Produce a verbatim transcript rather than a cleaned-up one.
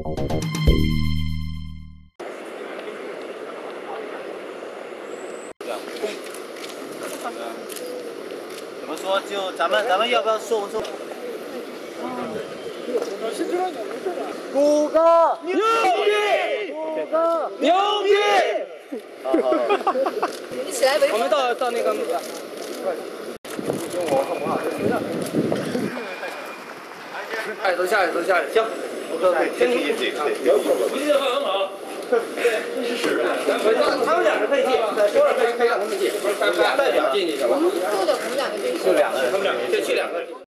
怎么说？就咱们咱们要不要说说？谷歌牛逼！谷歌牛逼！好好。 一起来围。 我们到到那个。哎，都下去，都下去，行。 先停一停， 不记得很好。是。他们两个可以进，首尔可以可以让他们进，代表进去行吧？ 就我们两个进去。 就两个人， 他们两个就去两个人。